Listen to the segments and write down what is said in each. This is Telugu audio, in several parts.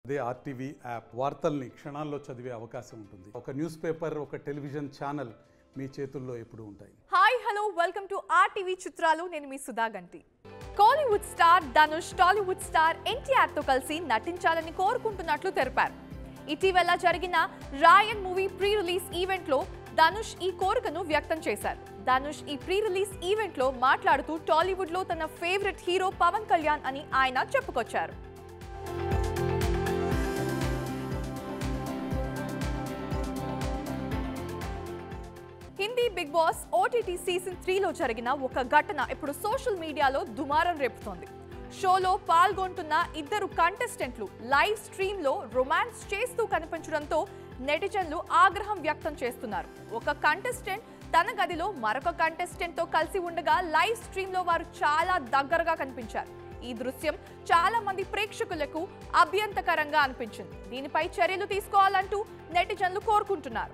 అదే ఆర్టీవీ యాప్ వార్తల్ని క్షణాల్లో చదివే అవకాశం ఉంటుంది. ఒక న్యూస్ పేపర్, ఒక టెలివిజన్ ఛానల్ మీ చేతుల్లో ఎప్పుడూ ఉంటాయి. Hi hello welcome to RTV చిత్రాలు. నేను మీ సుధా గంటి. కోలీవుడ్ స్టార్ ధనుష్ టాలీవుడ్ స్టార్ ఎన్టీఆర్ తో కలిసి నటించాలని కోరుకుంటున్నట్లు తెలిపారు. ఇటీవల జరిగిన Raayan movie pre release event లో ధనుష్ ఈ కోరికను వ్యక్తం చేశారు. ధనుష్ ఈ ప్రీ రిలీజ్ ఈవెంట్ లో మాట్లాడుతూ టాలీవుడ్ లో తన ఫేవరెట్ హీరో పవన్ కళ్యాణ్ అని ఆయన చెప్పుకొచ్చారు. Hindi Bigg Boss OTT season 3లో జరిగిన ఒక ఘటన ఇప్పుడు సోషల్ మీడియాలో దుమారం రేపుతోంది. షోలో పాల్గొంటున్న ఇద్దరు కంటెస్టెంట్లు లైవ్ స్ట్రీమ్ లో రొమాన్స్ చేస్తూ కనిపించడంతో నెటిజన్లు ఆగ్రహం వ్యక్తం చేస్తున్నారు. ఒక కంటెస్టెంట్ తన గదిలో మరొక కంటెస్టెంట్ తో కలిసి ఉండగా లైవ్ స్ట్రీమ్ లో వారు చాలా దగ్గరగా కనిపించారు. ఈ దృశ్యం చాలా మంది ప్రేక్షకులకు అభ్యంతకరంగా అనిపించింది. దీనిపై చర్యలు తీసుకోవాలంటూ నెటిజన్లు కోరుకుంటున్నారు.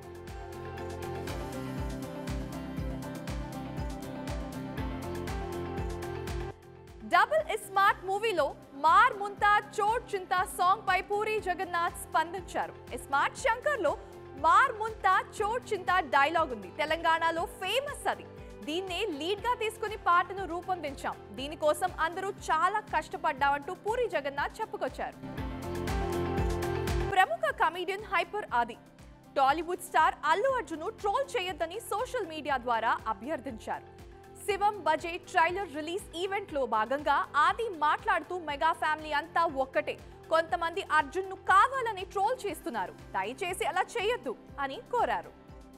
డబుల్ ఇస్మార్ట్ మూవీలో మార్ ముంతా చోట్ చింతా సాంగ్ పై పూరి జగన్నాథ్ స్పందించారు. ఇస్మార్ట్ శంకర్ లో మార్ ముంతా చోట్ చింతా డైలాగ్ ఉంది. తెలంగాణలో ఫేమస్ అది. దీన్నే లీడ్ గా తీసుకుని పాటను రూపొందించాం. దీనికోసం అందరూ చాలా కష్టపడ్డామంటూ పూరి జగన్నాథ్ చెప్పుకొచ్చారు. ప్రముఖ comedian hyper Aadi Tollywood star Allu Arjun troll చేయొద్దని సోషల్ మీడియా ద్వారా అభ్యర్థించారు. Shivam Bhaje trailer release event లో భాగంగా ఆది మాట్లాడుతూ మెగా ఫ్యామిలీ అంతా ఒక్కటే, కొంతమంది అర్జున్ ను కావాలని ట్రోల్ చేస్తున్నారు, దయచేసి అలా చేయొద్దు అని కోరారు.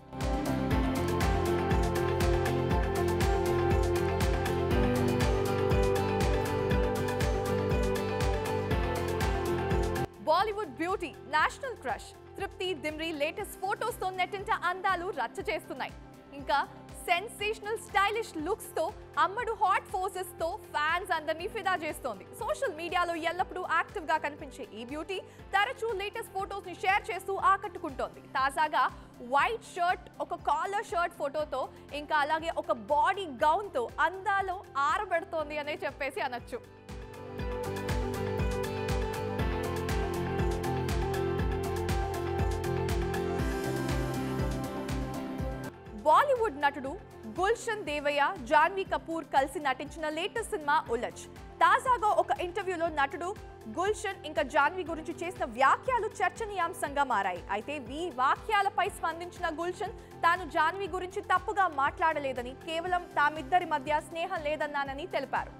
బాలీవుడ్ బ్యూటీ నేషనల్ క్రష్ తృప్తి దిమ్రీ లేటెస్ట్ ఫోటోస్ తో నెట్టింట అందాలు రచ్చ చేస్తున్నాయి. ఇంకా సెన్సేషనల్ స్టైలిష్ లుక్స్ తో అమ్మడు హాట్ ఫోజెస్ తో ఫ్యాన్స్ అందరినీ ఫిదా చేస్తోంది. సోషల్ మీడియాలో ఎల్లప్పుడూ యాక్టివ్ గా కనిపించే ఈ బ్యూటీ తరచూ లేటెస్ట్ ఫోటోస్ ని షేర్ చేస్తూ ఆకట్టుకుంటోంది. తాజాగా వైట్ షర్ట్, ఒక కాలర్ షర్ట్ ఫోటోతో ఇంకా అలాగే ఒక బాడీ గౌన్ తో అందాలు ఆరబెడుతోంది అనే చెప్పేసి అనొచ్చు. బాలీవుడ్ నటుడు గుల్షన్ దేవయ్య, జాన్వీ కపూర్ కలిసి నటించిన లేటెస్ట్ సినిమా ఉలజ్. తాజాగా ఒక ఇంటర్వ్యూలో నటుడు గుల్షన్ ఇంకా జాన్వీ గురించి చేసిన వ్యాఖ్యలు చర్చనీయాంశంగా మారాయి. అయితే ఈ వ్యాఖ్యలపై స్పందించిన గుల్షన్ తాను జాన్వీ గురించి తప్పుగా మాట్లాడలేదని, కేవలం తామిద్దరి మధ్య స్నేహం లేదన్నానని తెలిపారు.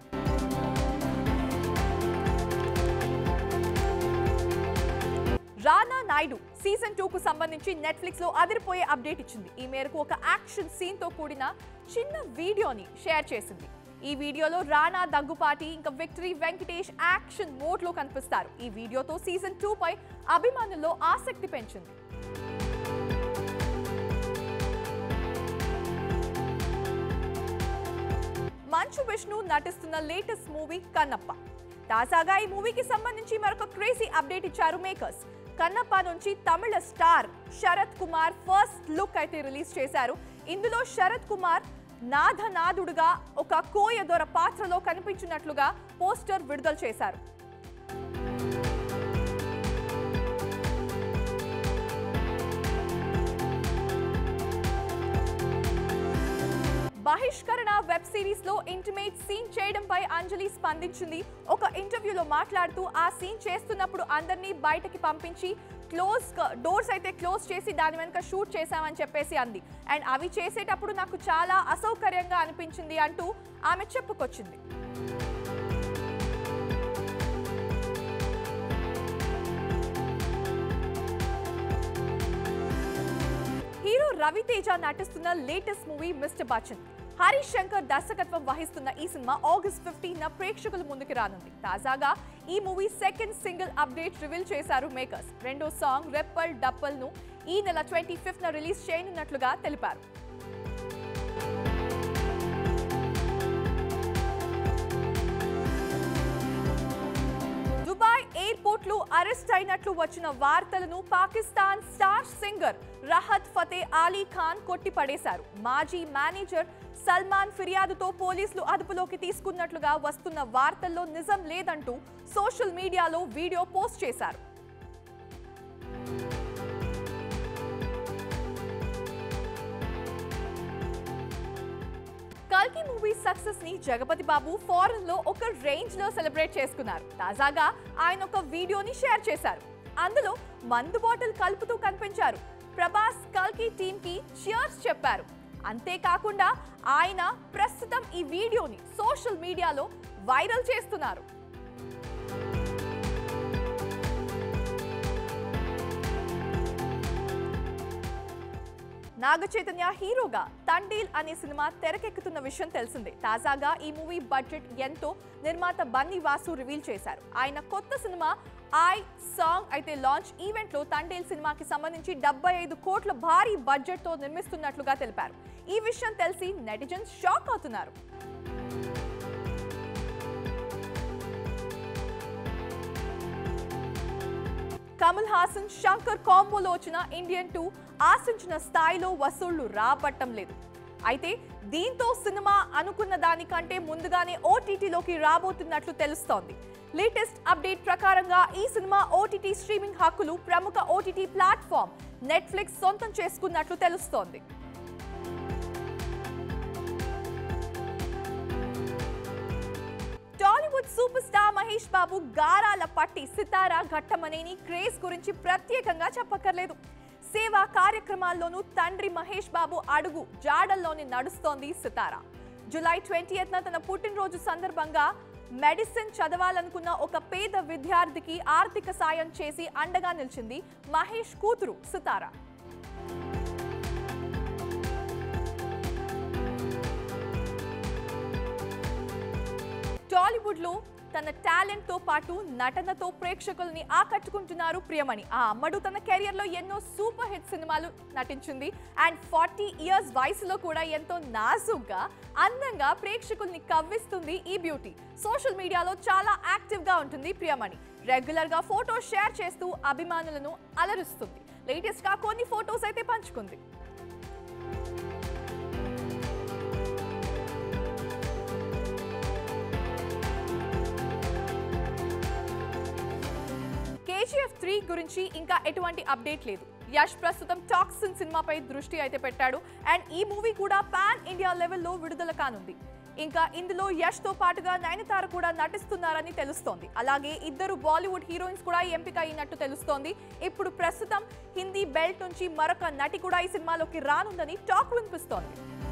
రానా నాయుడు సీజన్ 2 కు సంబంధించి నెట్ఫ్లిక్స్ లో అదిరిపోయే అప్డేట్ ఇచ్చింది. ఈ మేరకు ఒక యాక్షన్ సీన్ తో కూడిన చిన్న వీడియోని షేర్ చేసింది. ఈ వీడియోలో రానా, దగ్గుపాటి ఇంకా విక్టరీ వెంకటేష్ యాక్షన్ మోడ్ లో కనిపిస్తారు. ఈ వీడియోతో సీజన్ 2 పై అభిమానుల్లో ఆసక్తి పెంచింది. మంచు విష్ణు నటిస్తున్న లేటెస్ట్ మూవీ కన్నప్ప. తాజాగా ఈ మూవీకి సంబంధించి మరొక క్రేజీ అప్డేట్ ఇచ్చారు మేకర్స్. కన్నప్ప నుంచి తమిళ star Sarath Kumar first look అయితే రిలీజ్ చేశారు. ఇందులో శరత్ కుమార్ నాథనాథుడుగా ఒక కోయదొర పాత్రలో కనిపించినట్లుగా పోస్టర్ విడుదల చేశారు. బహిష్కరణ వెబ్ సిరీస్ లో ఇంటిమేట్ సీన్ చేయడంపై అంజలి స్పందించింది. ఒక ఇంటర్వ్యూలో మాట్లాడుతూ ఆ సీన్ చేస్తున్నప్పుడు అందరినీ బయటకి పంపించి డోర్స్ అయితే క్లోజ్ చేసి దాని వెనుక షూట్ చేశామని చెప్పేసి అంది. అండ్ అవి చేసేటప్పుడు నాకు చాలా అసౌకర్యంగా అనిపించింది అంటూ ఆమె చెప్పుకొచ్చింది. హీరో రవితేజ నటిస్తున్న latest movie Mr Bachchan. Harish Shankar దర్శకత్వం వహిస్తున్న ఈ సినిమా ఆగస్ట్ 15న ప్రేక్షకుల ముందుకు రానుంది. తాజాగా ఈ movie second single update reveal చేశారు మేకర్స్. రెండో సాంగ్ రెప్పల్ డప్పల్ ను ఈ నెల 25న రిలీజ్ చేయనున్నట్లుగా తెలిపారు. దుబాయ్ ఎయిర్పోర్ట్ లో అరెస్ట్ అయినట్లు వచ్చిన వార్తలను పాకిస్తాన్ స్టార్ సింగర్ రాహత్ ఫతే అలీ ఖాన్ కొట్టిపడేశారు. మాజీ మేనేజర్ సల్మాన్ ఫిర్యాదుతో పోలీసులు అదుపులోకి తీసుకున్నట్లుగా వస్తున్న వార్తల్లో నిజం లేదంటూ సోషల్ మీడియాలో వీడియో పోస్ట్ చేశారు. కల్కి మూవీ సక్సెస్ ని జగపతి బాబు ఫారెన్ లో ఒక రేంజ్ లో సెలబ్రేట్ చేసుకున్నారు. తాజాగా ఆయన ఒక వీడియోని షేర్ చేశారు. అందులో మందు బాటిల్ కలుపుతూ కనిపించారు. ప్రభాస్ కల్కి టీమ్ కి చియర్స్ చెప్పారు. అంతేకాకుండా ఆయన ప్రస్తుతం ఈ వీడియోని సోషల్ మీడియాలో వైరల్ చేస్తున్నారు. నాగ చైతన్య హీరోగా తండేల్ అనే సినిమా తెరకెక్కుతున్న విషయం తెలిసిందే. తాజాగా ఈ మూవీ బడ్జెట్ ఎంతో నిర్మాత బన్నీ వాసు రివీల్ చేశారు. ఆయన కొత్త సినిమా ఐ సాంగ్ అయితే లాంచ్ ఈవెంట్ లో తండేల్ సినిమాకి సంబంధించి 75 కోట్ల భారీ బడ్జెట్ తో నిర్మిస్తున్నట్లుగా తెలిపారు. ఈ విషయం తెలిసి నెటిజన్స్ షాక్ అవుతున్నారు. కమల్ హాసన్ శంకర్ కాంబోలో వచ్చిన ఇండియన్ 2 ఆశించిన స్థాయిలో వసూళ్లు రాబట్టం లేదు. అయితే దీంతో సినిమా అనుకున్న దానికంటే ముందుగానే ఓటీటీలోకి రాబోతున్నట్లు తెలుస్తోంది. లేటెస్ట్ అప్డేట్ ప్రకారంగా ఈ సినిమా ఓటీటీ స్ట్రీమింగ్ హక్కులు ప్రముఖ ఓటీటీ ప్లాట్ఫామ్ నెట్ఫ్లిక్స్ సొంతం చేసుకున్నట్లు తెలుస్తోంది. టాలీవుడ్ సూపర్ స్టార్ మహేష్ బాబు గారాల పట్టి సితారా ఘట్టమనేని క్రేజ్ గురించి ప్రత్యేకంగా చెప్పక్కర్లేదు. సేవా కార్యక్రమాల్లోనూ తండ్రి మహేష్ బాబు అడుగు జాడల్లోనే నడుస్తోంది సితారా. జూలై 20న తన పుట్టినరోజు సందర్భంగా మెడిసిన్ చదవాలనుకున్న ఒక పేద విద్యార్థికి ఆర్థిక సాయం చేసి అండగా నిలిచింది మహేష్ కూతురు సితారా. టాలీవుడ్ లో తన టాలెంట్ తో పాటు నటనతో ప్రేక్షకుల్ని ఆకట్టుకుంటున్నారు ప్రియమణి. ఆ అమ్మడు తన కెరియర్ లో ఎన్నో సూపర్ హిట్ సినిమాలు నటించింది. అండ్ 40 ఇయర్స్ వయసులో కూడా ఎంతో నాజుగ్గా అందంగా ప్రేక్షకుల్ని కవ్విస్తుంది ఈ బ్యూటీ. సోషల్ మీడియాలో చాలా యాక్టివ్ గా ఉంటుంది ప్రియమణి. రెగ్యులర్ గా ఫోటోస్ షేర్ చేస్తూ అభిమానులను అలరిస్తుంది. లేటెస్ట్ గా కొన్ని ఫోటోస్ అయితే పంచుకుంది. KGF 3 గురించి ఇంకా ఎటువంటి అప్డేట్ లేదు. యష్ ప్రస్తుతం టాక్సిన్ సినిమాపై దృష్టి అయితే పెట్టాడు. అండ్ ఈ మూవీ కూడా పాన్ ఇండియా లెవెల్లో విడుదల కానుంది. ఇంకా ఇందులో యష్ తో పాటుగా నయనతార కూడా నటిస్తున్నారని తెలుస్తోంది. అలాగే ఇద్దరు బాలీవుడ్ హీరోయిన్స్ కూడా ఎంపిక అయినట్టు తెలుస్తోంది. ఇప్పుడు ప్రస్తుతం హిందీ బెల్ట్ నుంచి మరొక నటి కూడా ఈ సినిమాలోకి రానుందని టాక్ వినిపిస్తోంది.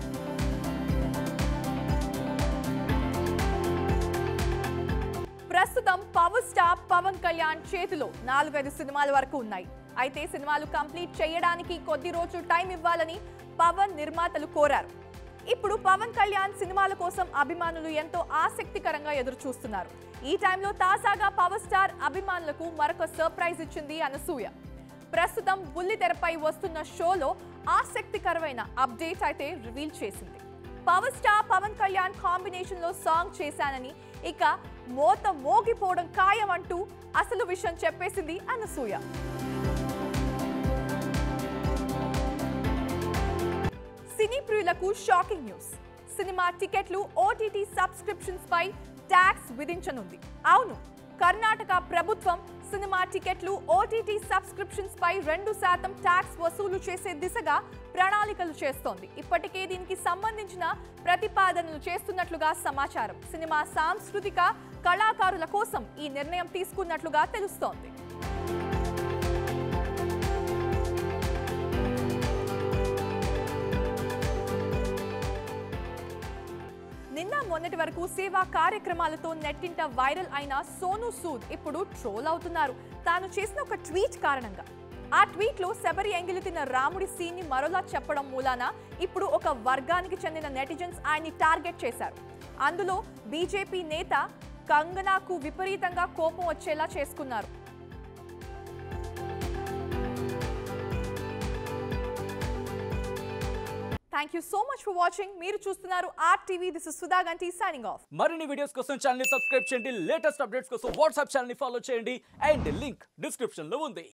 ప్రస్తుతం పవర్ స్టార్ పవన్ కళ్యాణ్ చేతిలో 4-5 సినిమాల వరకు ఉన్నాయి. అయితే సినిమాలు కంప్లీట్ చేయడానికి కొద్ది రోజులు టైం ఇవ్వాలని పవన్ నిర్మాతలు కోరారు. ఇప్పుడు పవన్ కళ్యాణ్ సినిమాల కోసం అభిమానులు ఎంతో ఆసక్తికరంగా ఎదురు చూస్తున్నారు. ఈ టైంలో తాజాగా పవర్ స్టార్ అభిమానులకు మరొక సర్ప్రైజ్ ఇచ్చింది అనసూయ. ప్రస్తుతం బుల్లితెరపై వస్తున్న షోలో ఆసక్తికరమైన అప్డేట్ అయితే రివీల్ చేసింది. Power star Pawan Kalyan combination లో సాంగ్ చేశానని, ఇక మోత మోగిపోవడం ఖాయం అంటూ అసలు విషయం చెప్పేసింది అనసూయ. సినీ ప్రియులకు షాకింగ్ న్యూస్. సినిమా టికెట్లు ఓటీటీ సబ్స్క్రిప్షన్స్ పై ట్యాక్స్ విధించనుంది. అవును, కర్ణాటక ప్రభుత్వం సినిమా టికెట్లు ఓటీటీ సబ్స్క్రిప్షన్స్ పై 2% ట్యాక్స్ వసూలు చేసే దిశగా ప్రణాళికలు చేస్తోంది. ఇప్పటికే దీనికి సంబంధించిన ప్రతిపాదనలు చేస్తున్నట్లుగా సమాచారం. సినిమా సాంస్కృతిక కళాకారుల కోసం ఈ నిర్ణయం తీసుకున్నట్లుగా తెలుస్తోంది. నిన్న మొన్నటి వరకు సేవా కార్యక్రమాలతో నెట్టింట వైరల్ అయిన సోనూ సూద్ ఇప్పుడు ట్రోల్ అవుతున్నారు. తాను చేసిన ఒక ట్వీట్ కారణంగా. ఆ ట్వీట్ లో శబరి ఎంగిలి తిన్న రాముడి సీన్ ని మరోలా చెప్పడం మూలాన ఇప్పుడు ఒక వర్గానికి చెందిన నెటిజన్స్ ఆయన్ని టార్గెట్ చేశారు. అందులో బీజేపీ నేత కంగనాకు విపరీతంగా కోపం వచ్చేలా చేసుకున్నారు. Thank you so much for watching. మీరు చూస్తున్నారు RTV. This is Sudha Ganti signing off. మరిన్ని వీడియోస్ కోసం ఛానల్ ని సబ్స్క్రైబ్ చేయండి. లేటెస్ట్ అప్డేట్స్ కోసం వాట్సాప్ ఛానల్ ని ఫాలో చేయండి. అండ్ లింక్ డిస్క్రిప్షన్ లో ఉంది.